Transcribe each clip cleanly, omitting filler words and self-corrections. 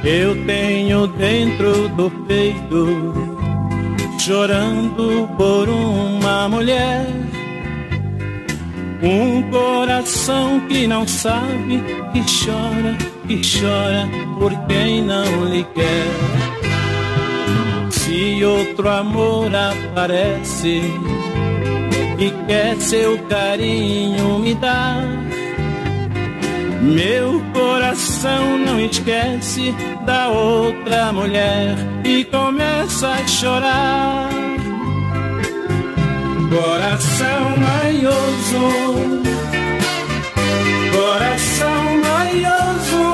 Eu tenho dentro do peito, chorando por uma mulher, um coração que não sabe, que chora por quem não lhe quer. Se outro amor aparece e quer seu carinho me dar, meu coração não esquece da outra mulher e começa a chorar. Coração manhoso, coração manhoso,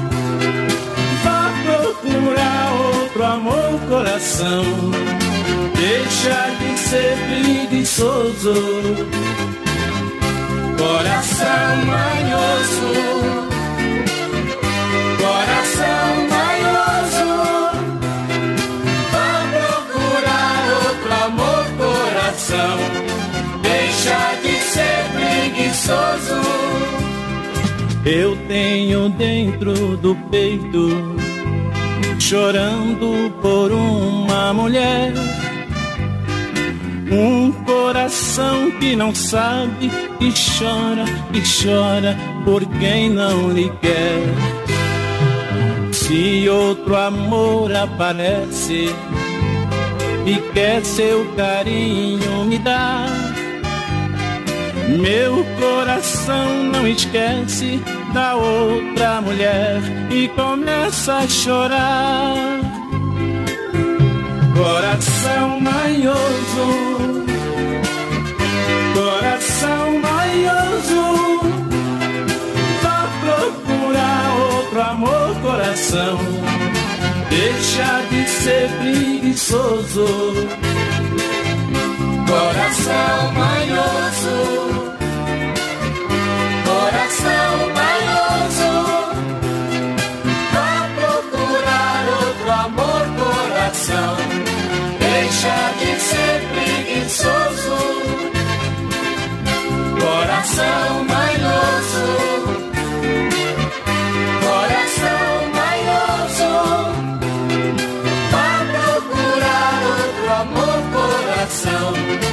vá procurar outro amor, coração, deixa de ser preguiçoso. Coração manhoso, coração manhoso, vá procurar outro amor, coração, deixa de ser preguiçoso. Eu tenho dentro do peito, chorando por uma mulher, um coração que não sabe, que chora por quem não lhe quer. Se outro amor aparece e quer seu carinho me dar, meu coração não esquece da outra mulher e começa a chorar. Coração manhoso, coração manhoso, vá procurar outro amor, coração, deixa de ser preguiçoso. Coração manhoso, coração manhoso, vá procurar outro amor, coração, deixa de ser preguiçoso. Coração manhoso, coração manhoso, vá procurar outro amor, coração,